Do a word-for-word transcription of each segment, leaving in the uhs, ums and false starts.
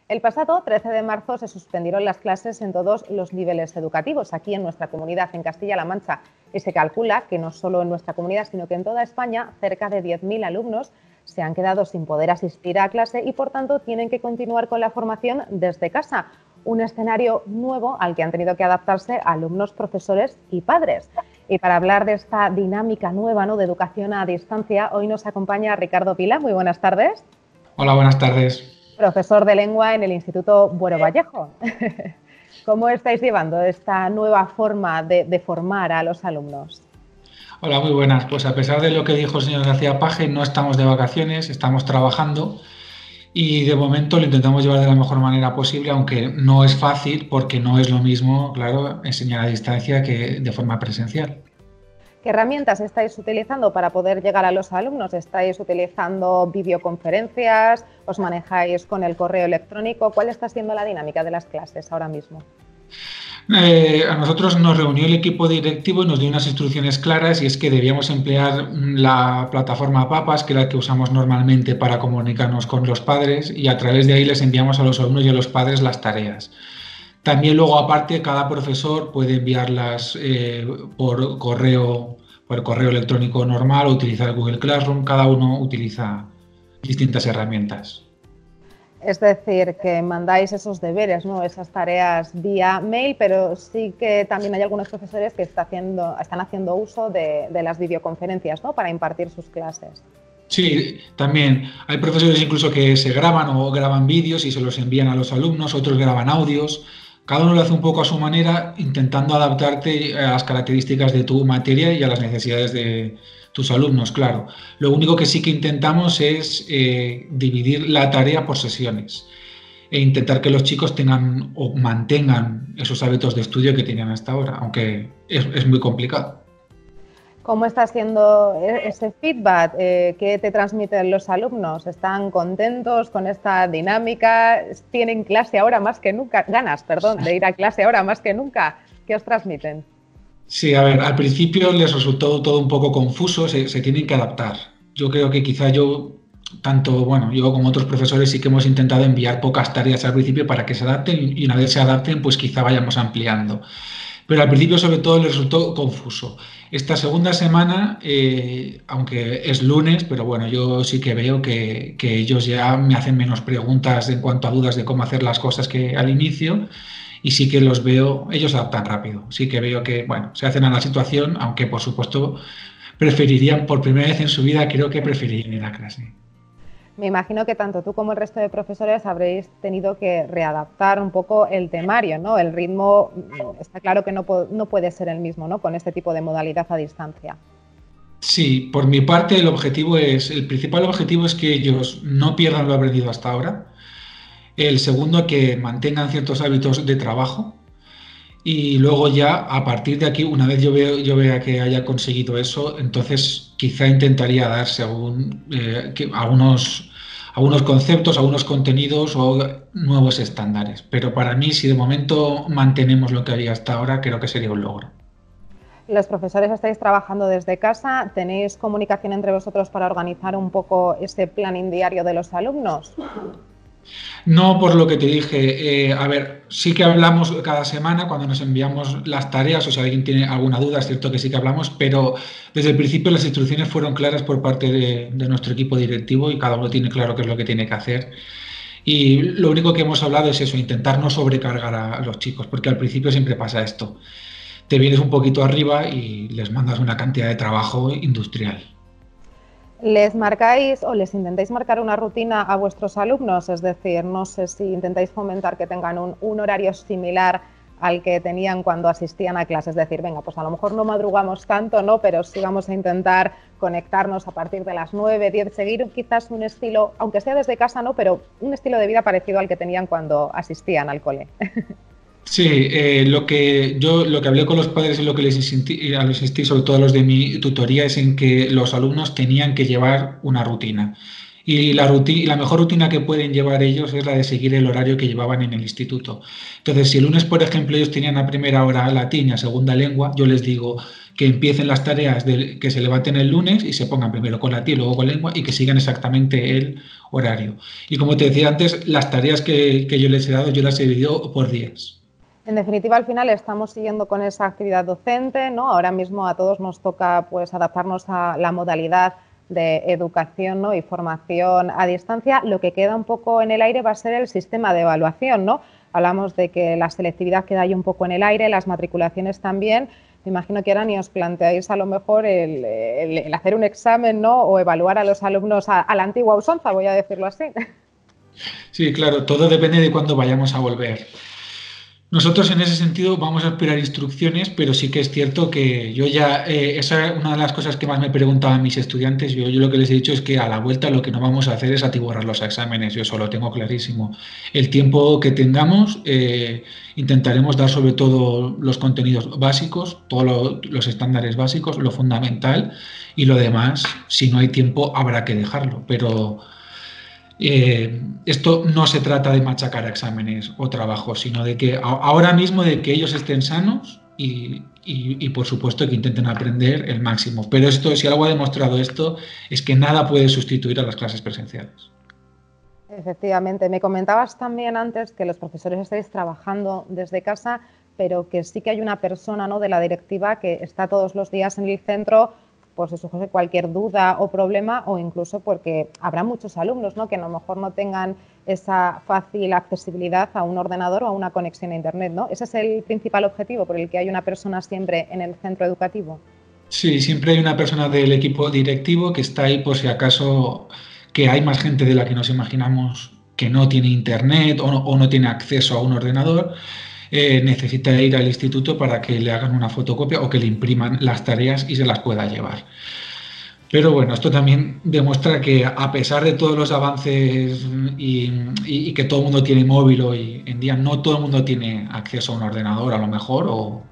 El pasado trece de marzo se suspendieron las clases en todos los niveles educativos aquí en nuestra comunidad, en Castilla-La Mancha, y se calcula que no solo en nuestra comunidad, sino que en toda España, cerca de diez mil alumnos se han quedado sin poder asistir a clase y, por tanto, tienen que continuar con la formación desde casa. Un escenario nuevo al que han tenido que adaptarse alumnos, profesores y padres. Y para hablar de esta dinámica nueva, ¿no?, de educación a distancia, hoy nos acompaña Ricardo Pila. Muy buenas tardes. Hola, buenas tardes. Profesor de lengua en el Instituto Buero Vallejo. ¿Cómo estáis llevando esta nueva forma de, de formar a los alumnos? Hola, muy buenas. Pues a pesar de lo que dijo el señor García Page, no estamos de vacaciones, estamos trabajando y de momento lo intentamos llevar de la mejor manera posible, aunque no es fácil porque no es lo mismo, claro, enseñar a distancia que de forma presencial. ¿Qué herramientas estáis utilizando para poder llegar a los alumnos? ¿Estáis utilizando videoconferencias? ¿Os manejáis con el correo electrónico? ¿Cuál está siendo la dinámica de las clases ahora mismo? Eh, a nosotros nos reunió el equipo directivo y nos dio unas instrucciones claras, y es que debíamos emplear la plataforma Papas, que es la que usamos normalmente para comunicarnos con los padres, y a través de ahí les enviamos a los alumnos y a los padres las tareas. También luego, aparte, cada profesor puede enviarlas eh, por correo, por correo electrónico normal o utilizar Google Classroom. Cada uno utiliza distintas herramientas. Es decir, que mandáis esos deberes, ¿no?, esas tareas vía mail, pero sí que también hay algunos profesores que está haciendo, están haciendo uso de, de las videoconferencias, ¿no?, para impartir sus clases. Sí, también hay profesores incluso que se graban o graban vídeos y se los envían a los alumnos, otros graban audios. Cada uno lo hace un poco a su manera, intentando adaptarte a las características de tu materia y a las necesidades de tus alumnos, claro. Lo único que sí que intentamos es eh, dividir la tarea por sesiones e intentar que los chicos tengan o mantengan esos hábitos de estudio que tenían hasta ahora, aunque es, es muy complicado. ¿Cómo está siendo ese feedback? Eh, ¿Qué te transmiten los alumnos? ¿Están contentos con esta dinámica? ¿Tienen clase ahora más que nunca? Ganas, perdón, de ir a clase ahora más que nunca. ¿Qué os transmiten? Sí, a ver, al principio les resultó todo un poco confuso, se, se tienen que adaptar. Yo creo que quizá yo, tanto, bueno, yo como otros profesores sí que hemos intentado enviar pocas tareas al principio para que se adapten, y una vez se adapten, pues quizá vayamos ampliando. Pero al principio sobre todo les resultó confuso. Esta segunda semana, eh, aunque es lunes, pero bueno, yo sí que veo que, que ellos ya me hacen menos preguntas en cuanto a dudas de cómo hacer las cosas que al inicio, y sí que los veo, ellos se adaptan rápido. Sí que veo que, bueno, se hacen a la situación, aunque por supuesto preferirían, por primera vez en su vida, creo que preferirían ir a clase. Me imagino que tanto tú como el resto de profesores habréis tenido que readaptar un poco el temario, ¿no? El ritmo está claro que no, no puede ser el mismo, ¿no?, con este tipo de modalidad a distancia. Sí, por mi parte el objetivo es, el principal objetivo es que ellos no pierdan lo aprendido hasta ahora. El segundo, que mantengan ciertos hábitos de trabajo. Y luego ya, a partir de aquí, una vez yo, veo, yo vea que haya conseguido eso, entonces quizá intentaría dar según, eh, que, algunos, algunos conceptos, algunos contenidos o nuevos estándares. Pero para mí, si de momento mantenemos lo que había hasta ahora, creo que sería un logro. Los profesores estáis trabajando desde casa, ¿tenéis comunicación entre vosotros para organizar un poco ese planning diario de los alumnos? No, por lo que te dije, eh, a ver, sí que hablamos cada semana cuando nos enviamos las tareas, o si alguien tiene alguna duda, es cierto que sí que hablamos, pero desde el principio las instrucciones fueron claras por parte de, de nuestro equipo directivo y cada uno tiene claro qué es lo que tiene que hacer. Y lo único que hemos hablado es eso, intentar no sobrecargar a los chicos, porque al principio siempre pasa esto. Te vienes un poquito arriba y les mandas una cantidad de trabajo industrial. ¿Les marcáis o les intentáis marcar una rutina a vuestros alumnos? Es decir, no sé si intentáis fomentar que tengan un, un horario similar al que tenían cuando asistían a clases. Es decir, venga, pues a lo mejor no madrugamos tanto, ¿no?, pero sí vamos a intentar conectarnos a partir de las nueve, diez, seguir quizás un estilo, aunque sea desde casa, ¿no?, pero un estilo de vida parecido al que tenían cuando asistían al cole. Sí, eh, lo que yo lo que hablé con los padres y lo que les insistí, les insistí, sobre todo a los de mi tutoría, es en que los alumnos tenían que llevar una rutina. Y la, ruti- la mejor rutina que pueden llevar ellos es la de seguir el horario que llevaban en el instituto. Entonces, si el lunes, por ejemplo, ellos tenían a primera hora latín y a segunda lengua, yo les digo que empiecen las tareas, de, que se levanten el lunes y se pongan primero con latín, luego con lengua y que sigan exactamente el horario. Y como te decía antes, las tareas que, que yo les he dado, yo las he dividido por días. En definitiva, al final estamos siguiendo con esa actividad docente, ¿no? Ahora mismo a todos nos toca pues adaptarnos a la modalidad de educación, ¿no? Y formación a distancia. Lo que queda un poco en el aire va a ser el sistema de evaluación, ¿no? Hablamos de que la selectividad queda ahí un poco en el aire, las matriculaciones también. Me imagino que ahora ni os planteáis a lo mejor el, el, el hacer un examen, ¿no? O evaluar a los alumnos a, a la antigua usanza, voy a decirlo así. Sí, claro, todo depende de cuándo vayamos a volver. Nosotros en ese sentido vamos a esperar instrucciones, pero sí que es cierto que yo ya, eh, esa es una de las cosas que más me preguntaban mis estudiantes. Yo, yo lo que les he dicho es que a la vuelta lo que no vamos a hacer es atiborrar los exámenes, yo eso lo tengo clarísimo. El tiempo que tengamos, eh, intentaremos dar sobre todo los contenidos básicos, todos lo, los estándares básicos, lo fundamental, y lo demás, si no hay tiempo, habrá que dejarlo, pero... Eh, esto no se trata de machacar exámenes o trabajos, sino de que a, ahora mismo de que ellos estén sanos y, y, y por supuesto que intenten aprender el máximo. Pero esto, si algo ha demostrado esto, es que nada puede sustituir a las clases presenciales. Efectivamente. Me comentabas también antes que los profesores estáis trabajando desde casa, pero que sí que hay una persona, ¿no?, de la directiva que está todos los días en el centro, pues eso, cualquier duda o problema, o incluso porque habrá muchos alumnos, ¿no?, que a lo mejor no tengan esa fácil accesibilidad a un ordenador o a una conexión a internet, ¿no? ¿Ese es el principal objetivo por el que hay una persona siempre en el centro educativo? Sí, siempre hay una persona del equipo directivo que está ahí por si acaso, que hay más gente de la que nos imaginamos que no tiene internet o no, o no tiene acceso a un ordenador. Eh, necesita ir al instituto para que le hagan una fotocopia o que le impriman las tareas y se las pueda llevar. Pero bueno, esto también demuestra que a pesar de todos los avances y, y, y que todo el mundo tiene móvil hoy en día, no todo el mundo tiene acceso a un ordenador a lo mejor o,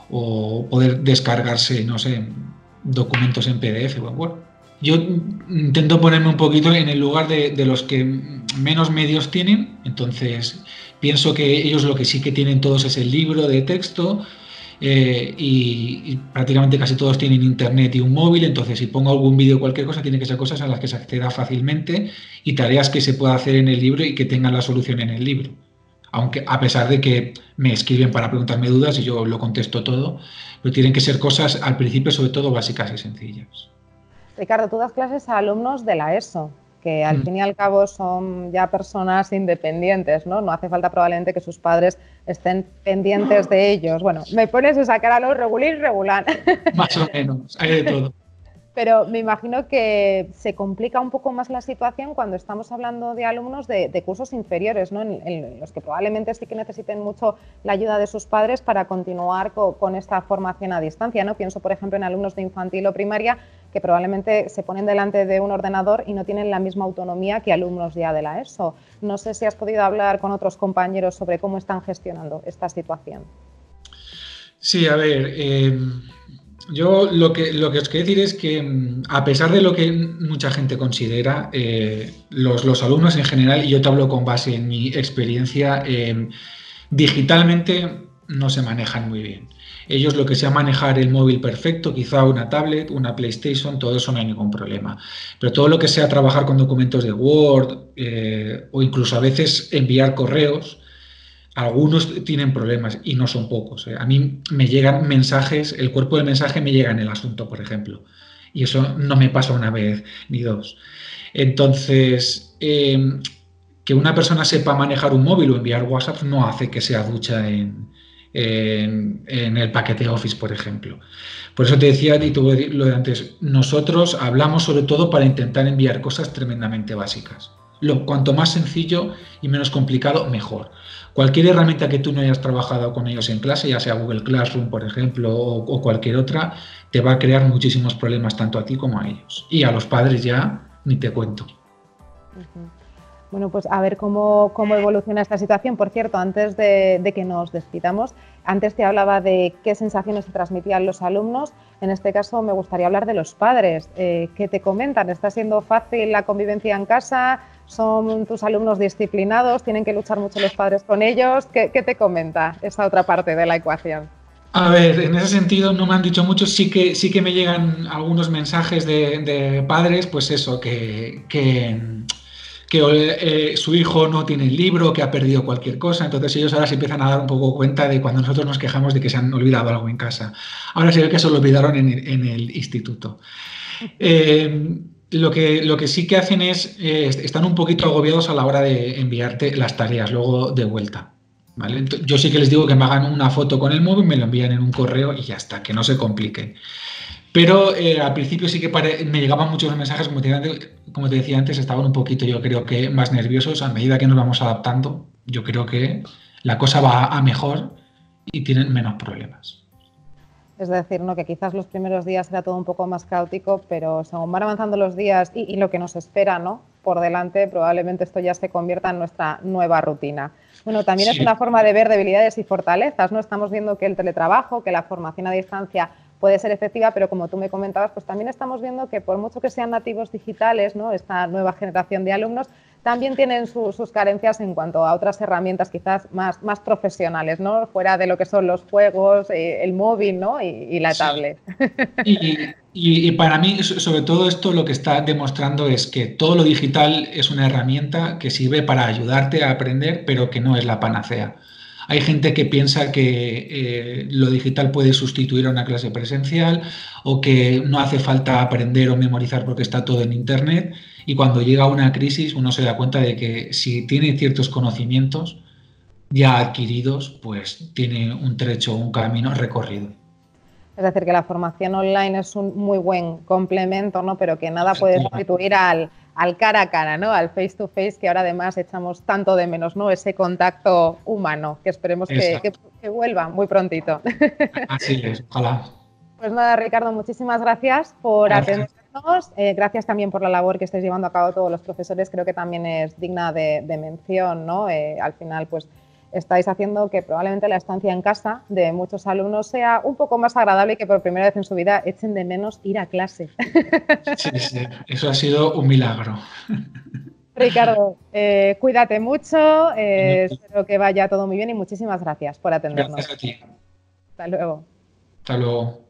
o poder descargarse, no sé, documentos en P D F o en Word. Yo intento ponerme un poquito en el lugar de, de los que menos medios tienen, entonces pienso que ellos lo que sí que tienen todos es el libro de texto, eh, y, y prácticamente casi todos tienen internet y un móvil, entonces si pongo algún vídeo o cualquier cosa, tiene que ser cosas a las que se acceda fácilmente y tareas que se pueda hacer en el libro y que tengan la solución en el libro. Aunque a pesar de que me escriben para preguntarme dudas y yo lo contesto todo, pero tienen que ser cosas al principio sobre todo básicas y sencillas. Ricardo, tú das clases a alumnos de la ESO, que al mm. fin y al cabo son ya personas independientes, ¿no? No hace falta probablemente que sus padres estén pendientes de ellos. Bueno, me pones esa cara, ¿no? Regular y regular. Más o menos, hay de todo. Pero me imagino que se complica un poco más la situación cuando estamos hablando de alumnos de, de cursos inferiores, ¿no? En, en los que probablemente sí que necesiten mucho la ayuda de sus padres para continuar con, con esta formación a distancia, ¿no? Pienso, por ejemplo, en alumnos de infantil o primaria que probablemente se ponen delante de un ordenador y no tienen la misma autonomía que alumnos ya de la ESO. No sé si has podido hablar con otros compañeros sobre cómo están gestionando esta situación. Sí, a ver... Eh... Yo lo que, lo que os quiero decir es que, a pesar de lo que mucha gente considera, eh, los, los alumnos en general, y yo te hablo con base en mi experiencia, eh, digitalmente no se manejan muy bien. Ellos lo que sea manejar el móvil perfecto, quizá una tablet, una PlayStation, todo eso no hay ningún problema. Pero todo lo que sea trabajar con documentos de Word, eh, o incluso a veces enviar correos, algunos tienen problemas y no son pocos. ¿eh? A mí me llegan mensajes, el cuerpo del mensaje me llega en el asunto, por ejemplo. Y eso no me pasa una vez ni dos. Entonces, eh, que una persona sepa manejar un móvil o enviar WhatsApp no hace que sea ducha en, en, en el paquete Office, por ejemplo. Por eso te decía, y tú lo de antes, nosotros hablamos sobre todo para intentar enviar cosas tremendamente básicas. Lo, cuanto más sencillo y menos complicado, mejor. Cualquier herramienta que tú no hayas trabajado con ellos en clase, ya sea Google Classroom, por ejemplo, o, o cualquier otra, te va a crear muchísimos problemas tanto a ti como a ellos. Y a los padres ya ni te cuento. Uh-huh. Bueno, pues a ver cómo, cómo evoluciona esta situación. Por cierto, antes de, de que nos despidamos, antes te hablaba de qué sensaciones se transmitían los alumnos. En este caso me gustaría hablar de los padres. Eh, ¿Qué te comentan? ¿Está siendo fácil la convivencia en casa? ¿Son tus alumnos disciplinados? ¿Tienen que luchar mucho los padres con ellos? ¿Qué, qué te comenta esa otra parte de la ecuación? A ver, en ese sentido no me han dicho mucho, sí que, sí que me llegan algunos mensajes de, de padres, pues eso, que, que, que eh, su hijo no tiene el libro, que ha perdido cualquier cosa, entonces ellos ahora se empiezan a dar un poco cuenta de cuando nosotros nos quejamos de que se han olvidado algo en casa. Ahora se ve que se lo olvidaron en, el- en el instituto. Eh, lo que, lo que sí que hacen es, eh, están un poquito agobiados a la hora de enviarte las tareas luego de vuelta. ¿Vale? Ento- Yo sí que les digo que me hagan una foto con el móvil, me lo envían en un correo y ya está, que no se compliquen. Pero eh, al principio sí que pare- me llegaban muchos mensajes, como te, como te decía antes, estaban un poquito, yo creo que más nerviosos. A medida que nos vamos adaptando, yo creo que la cosa va a mejor y tienen menos problemas. Es decir, ¿no? Que quizás los primeros días era todo un poco más caótico, pero según van avanzando los días y, y lo que nos espera, ¿no? Por delante, probablemente esto ya se convierta en nuestra nueva rutina. Bueno, también es Sí, una forma de ver debilidades y fortalezas, ¿no? Estamos viendo que el teletrabajo, que la formación a distancia puede ser efectiva, pero como tú me comentabas, pues también estamos viendo que por mucho que sean nativos digitales, ¿no? Esta nueva generación de alumnos también tienen su, sus carencias en cuanto a otras herramientas quizás más, más profesionales, ¿no? Fuera de lo que son los juegos, eh, el móvil, ¿no? y, y la sí. tablet. Y, y- y para mí, so- sobre todo esto, lo que está demostrando es que todo lo digital es una herramienta que sirve para ayudarte a aprender, pero que no es la panacea. Hay gente que piensa que eh, lo digital puede sustituir a una clase presencial o que no hace falta aprender o memorizar porque está todo en Internet. Y cuando llega una crisis, uno se da cuenta de que si tiene ciertos conocimientos ya adquiridos, pues tiene un trecho, un camino recorrido. Es decir, que la formación online es un muy buen complemento, ¿no? Pero que nada puede Efectivamente. sustituir al, al cara a cara, ¿no? Al face to face, que ahora además echamos tanto de menos, ¿no? Ese contacto humano, que esperemos que, que, Exacto. que vuelva muy prontito. Así es, ojalá. Pues nada, Ricardo, muchísimas gracias por Gracias. atendernos. Eh, gracias también por la labor que estáis llevando a cabo todos los profesores. Creo que también es digna de, de mención, ¿no? Eh, al final, pues estáis haciendo que probablemente la estancia en casa de muchos alumnos sea un poco más agradable y que por primera vez en su vida echen de menos ir a clase. Sí, sí, eso ha sido un milagro. Ricardo, eh, cuídate mucho, eh, espero que vaya todo muy bien y muchísimas gracias por atendernos. Gracias a ti. Hasta luego. Hasta luego.